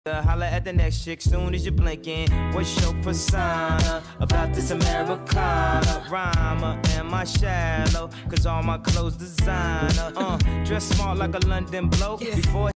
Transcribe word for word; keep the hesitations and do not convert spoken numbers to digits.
Holla at the next chick soon as you're blinking. What's your persona about this Americana? Rhymer, am I shallow? Cause all my clothes designer. Uh, dress smart like a London bloke. Before